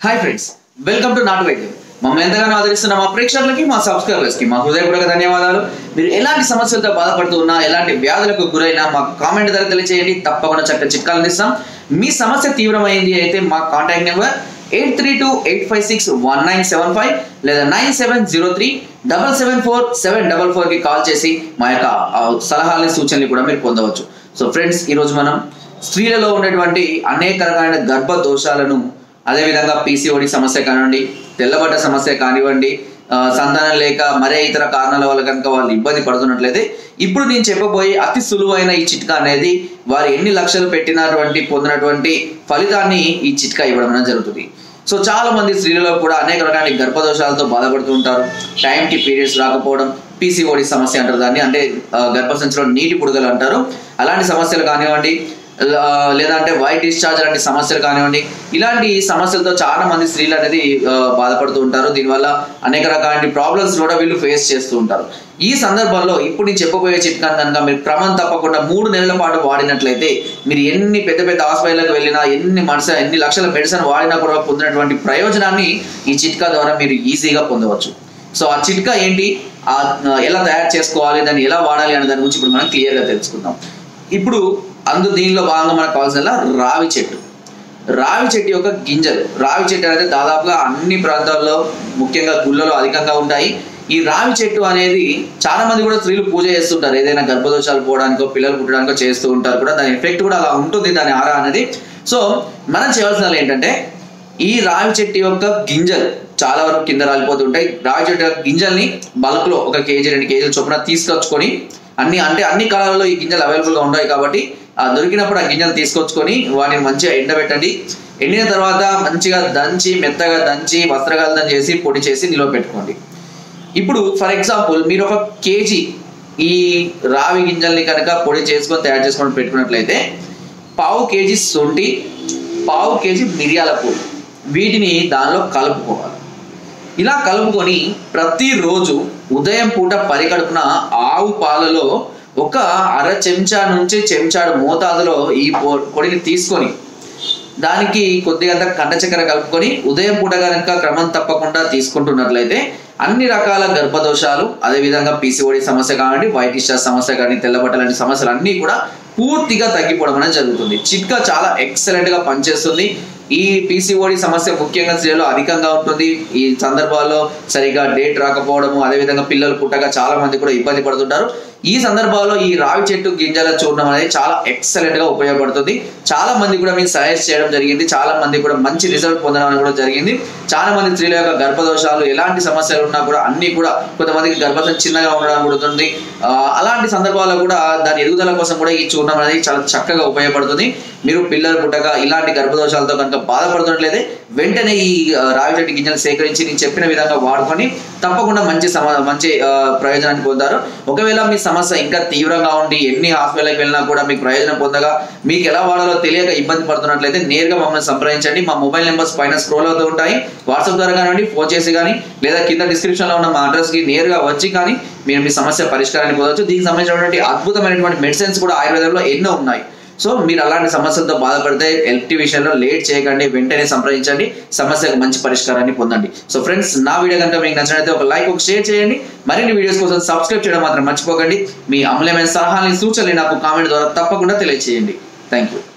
Hi friends, welcome to నాటు వైద్యం. మమ్మల్ని ఎంతగానో ఆదరిస్తున్న మా ప్రేక్షకులకి, మా సబ్స్క్రైబర్స్ కి మా హృదయపూర్వక ధన్యవాదాలు. మీరు ఎలాంటి సమస్యలతో బాధపడుతూ ఉన్నా, ఎలాంటి వ్యాధులకు గురైనా మా కామెంట్ ద్వారా తెలియజేయండి. తప్పకుండా చక్కటి చిట్కాలు అందిస్తాం. మీ సమస్య తీవ్రమైంది అయితే మా కాంటాక్ట్ నెంబర్ 8328561975 లేదా 9703774744 కి కాల్ చేసి మా యొక్క సలహాలని సూచనలు కూడా మీరు పొందవచ్చు. సో ఫ్రెండ్స్, ఈరోజు మనం స్త్రీలలో ఉన్నటువంటి అనేక రకాలైన గర్భ దోషాలను, అదేవిధంగా పీసీఓడి సమస్య కానివ్వండి, తెల్లబడ్డ సమస్య కానివ్వండి, సంతానం లేక మరే ఇతర కారణాల వల్ల కనుక వాళ్ళు ఇబ్బంది పడుతున్నట్లయితే ఇప్పుడు నేను చెప్పబోయే అతి సులువైన ఈ చిట్కా అనేది వారు ఎన్ని లక్షలు పెట్టినటువంటి పొందినటువంటి ఫలితాన్ని ఈ చిట్కా ఇవ్వడం అనేది జరుగుతుంది. సో చాలా మంది స్త్రీలలో కూడా అనేక రకాల గర్భదోషాలతో బాధపడుతూ ఉంటారు. టైంకి పీరియడ్స్ రాకపోవడం, పీసీఓడి సమస్య అంటారు దాన్ని, అంటే గర్భసంచిలో నీటి పుడుగలు అంటారు. అలాంటి సమస్యలు కానివ్వండి, లేదంటే వైట్ డిశ్చార్జ్ లాంటి సమస్యలు కానివ్వండి, ఇలాంటి సమస్యలతో చాలా మంది స్త్రీలు అనేది బాధపడుతూ ఉంటారు. దీనివల్ల అనేక రకాల ప్రాబ్లమ్స్ కూడా వీళ్ళు ఫేస్ చేస్తూ ఉంటారు. ఈ సందర్భంలో ఇప్పుడు నేను చెప్పబోయే చిట్కాను కనుక మీరు క్రమం తప్పకుండా 3 నెలల పాటు వాడినట్లయితే, మీరు ఎన్ని పెద్ద పెద్ద హాస్పిటల్కి వెళ్ళినా, ఎన్ని లక్షల మెడిసిన్ వాడినా కూడా పొందినటువంటి ప్రయోజనాన్ని ఈ చిట్కా ద్వారా మీరు ఈజీగా పొందవచ్చు. సో ఆ చిట్కా ఏంటి, ఎలా తయారు చేసుకోవాలి, దాన్ని ఎలా వాడాలి అనే దాని గురించి ఇప్పుడు మనం క్లియర్గా తెలుసుకుందాం. ఇప్పుడు దీనిలో భాగంగా మనకు కావాల్సిన రావి చెట్టు. రావి చెట్టు యొక్క గింజలు. రావి చెట్టు అనేది దాదాపుగా అన్ని ప్రాంతాల్లో, ముఖ్యంగా గుళ్ళలో అధికంగా ఉంటాయి. ఈ రావి చెట్టు అనేది చాలా మంది కూడా స్త్రీలు పూజ చేస్తుంటారు. ఏదైనా గర్భదోషాలు పోవడానికో, పిల్లలు పుట్టడానికో చేస్తూ ఉంటారు కూడా. దాని ఎఫెక్ట్ కూడా అలా ఉంటుంది, దాని ఆరా అనేది. సో మనం చేయవలసిన ఏంటంటే, ఈ రావి చెట్టు యొక్క గింజలు చాలా వరకు కింద రాలిపోతుంటాయి. రావి చెట్టు యొక్క గింజల్ని బల్క్లో 1 కేజీ 2 కేజీల చొప్పున తీసుకొచ్చుకొని, అన్ని కాలాలలో ఈ గింజలు అవైలబుల్గా ఉంటాయి కాబట్టి దొరికినప్పుడు ఆ గింజలు తీసుకొచ్చుకొని వాటిని మంచిగా ఎండబెట్టండి. ఎండిన తర్వాత మంచిగా మెత్తగా దంచి వస్త్రగాలితం చేసి పొడి చేసి నిల్వ పెట్టుకోండి. ఇప్పుడు ఫర్ ఎగ్జాంపుల్ మీరు 1 కేజీ ఈ రావి గింజల్ని కనుక పొడి చేసుకొని తయారు చేసుకొని పెట్టుకున్నట్లయితే 1/2 కేజీ శొంఠి, 1/2 కేజీ మిరియాల పొడి, వీటిని దానిలో కలుపుకోవాలి. ఇలా కలుపుకొని ప్రతిరోజు ఉదయం పూట పరికడుపున ఆవు పాలలో 1/2 చెంచా నుంచి చెంచాడు మోతాదులో ఈ పొడిని తీసుకొని దానికి కొద్దిగా కండ చక్కెర కలుపుకొని ఉదయం పూట కనుక క్రమం తప్పకుండా తీసుకుంటున్నట్లయితే అన్ని రకాల గర్భదోషాలు, అదేవిధంగా పీసీఓడి సమస్య కానివ్వండి, వైట్ డిశ్చార్జ్ సమస్య కానీ, తెల్లబట్ట లాంటి సమస్యలు అన్నీ కూడా పూర్తిగా తగ్గిపోవడం అనేది జరుగుతుంది. చిట్కా చాలా ఎక్సలెంట్గా పనిచేస్తుంది. ఈ పీసీఓడి సమస్య ముఖ్యంగా స్త్రీలలో అధికంగా ఉంటుంది. ఈ సందర్భాల్లో సరిగా డేట్ రాకపోవడము, అదేవిధంగా పిల్లలు పుట్టగా చాలా మంది కూడా ఇబ్బంది పడుతుంటారు. ఈ సందర్భాల్లో ఈ రావి చెట్టు గింజల చూర్ణం అనేది చాలా ఎక్సలెంట్ గా ఉపయోగపడుతుంది. చాలా మంది కూడా మీకు సజెస్ట్ చేయడం జరిగింది. చాలా మంది కూడా మంచి రిజల్ట్ పొందడం కూడా జరిగింది. చాలా మంది స్త్రీల యొక్క గర్భదోషాలు, ఎలాంటి సమస్యలు ఉన్నా కూడా అన్ని కూడా, కొంతమందికి గర్భసం చిన్నగా ఉండడం పడుతుంది. అలాంటి సందర్భాల్లో కూడా దాని ఎదుగుదల కోసం కూడా ఈ చూర్ణం అనేది చాలా చక్కగా ఉపయోగపడుతుంది. మీరు పిల్లలు పుట్టగా ఇలాంటి గర్భదోషాలతో కనుక బాధపడుతున్నట్లయితే వెంటనే ఈ రావి చెట్టు గింజలు సేకరించి నేను చెప్పిన విధంగా వాడుకొని తప్పకుండా మంచి ప్రయోజనాన్ని పొందారు. ఒకవేళ మీ సమస్య ఇంకా తీవ్రంగా ఉండి ఎన్ని హాస్పిటల్కి వెళ్ళినా కూడా మీకు ప్రయోజనం పొందగా మీకు ఎలా వాడాలో తెలియక ఇబ్బంది పడుతున్నట్లయితే నేరుగా మమ్మల్ని సంప్రదించండి. మా మొబైల్ నెంబర్స్ పైన స్క్రోల్ అవుతూ ఉంటాయి. వాట్సాప్ ద్వారా కానివ్వండి, ఫోన్ చేసి కానీ, లేదా కింద డిస్క్రిప్షన్ లో ఉన్న మా అడ్రస్ కి నేరుగా వచ్చి కానీ మీరు మీ సమస్య పరిష్కారాన్ని పొందవచ్చు. దీనికి సంబంధించినటువంటి అద్భుతమైనటువంటి మెడిసిన్స్ కూడా ఆయుర్వేదంలో ఎన్నో ఉన్నాయి. సో మీరు అలాంటి సమస్యలతో బాధపడితే ఎల్టీ విషయంలో లేట్ చేయకండి, వెంటనే సంప్రదించండి, సమస్యకు మంచి పరిష్కారాన్ని పొందండి. సో ఫ్రెండ్స్, నా వీడియో కనుక మీకు నచ్చినట్లయితే ఒక లైక్, ఒక షేర్ చేయండి. మరిన్ని వీడియోస్ కోసం సబ్స్క్రైబ్ చేయడం మాత్రం మర్చిపోకండి. మీ అమూల్యమైన సలహాలని, సూచనలు నాకు కామెంట్ ద్వారా తప్పకుండా తెలియజేయండి. Thank you.